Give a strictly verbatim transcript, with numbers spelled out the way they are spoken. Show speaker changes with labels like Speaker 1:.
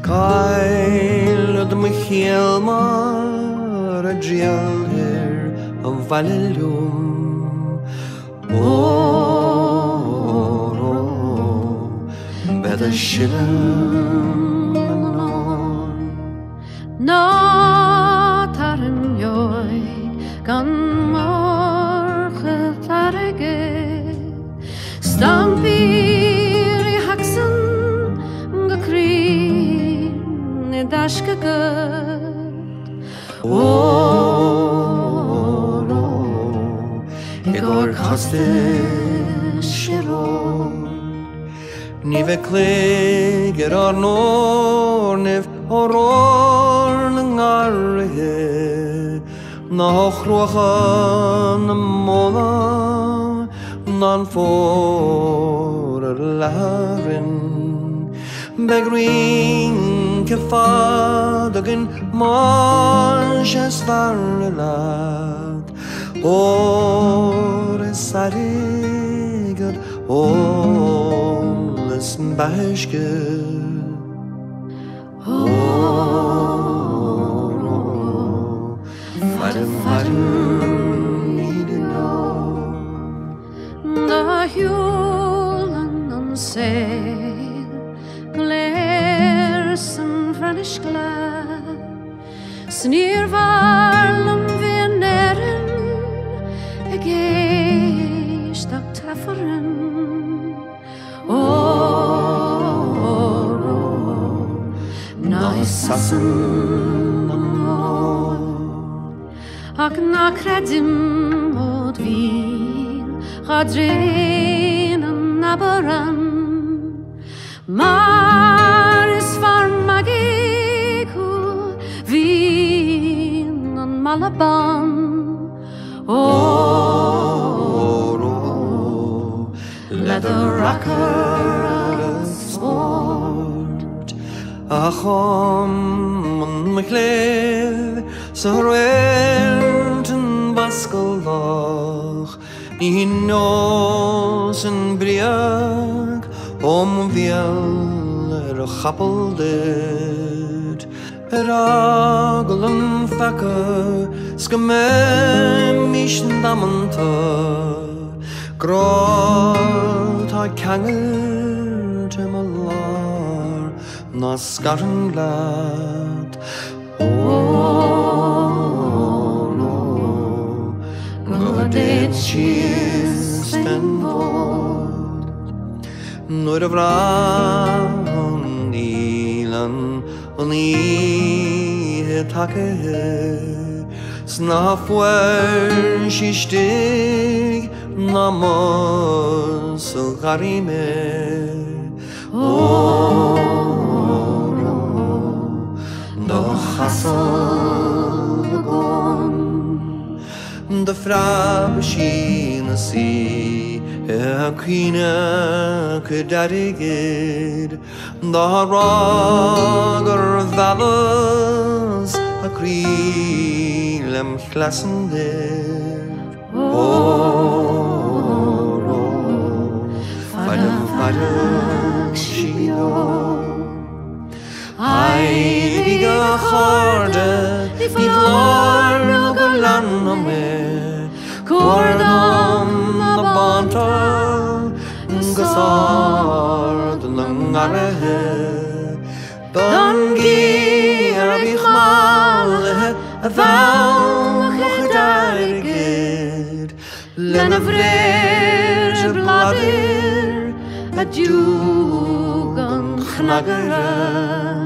Speaker 1: Cael dy Michael mar a drial her a valilum. Oh, oh, better shilling on.
Speaker 2: Na tarim yoy gan morge targe stampir haksen gekrin ne dashke gut. Oh, no, igor kaste shiro. Nive klig er ar nor niv oror ngarhe na chruachan mola nan for larin begrin kefadagin manches varlat or sarigat all is bashke. Oh, fighter, fighter, need to know. Na hjulen on sail, glersen franish glad, snirvarlum veneren, egeist ak tafferen. Oh, na sassen ak na kredim od vil gadrin nabaran maris farmagiku vin malaban.
Speaker 1: Oh, leather rocker sport achom mchled sorwent en baskeldag ni nos en briag om viel er gappeldet ragelen fakke skemem mich damanta grot ha kangel temalar na skarren glad. Oh, no, god cheers and vod nor av ran ilan on i takke snafwer shistig namaz Ragairne. Oh, no, no hassle gone. The frab sheen see a queen could adigid the ragar valles a creelem klassen there. Oh, no, fighter, fighter, shio. Heilige Garde, die verloren gelangen me, Cordam na banta, gesard langare, dan Ciarraíoch Mallaithe a vow gedaigid, len a vreer bladir, a dug an chnagara.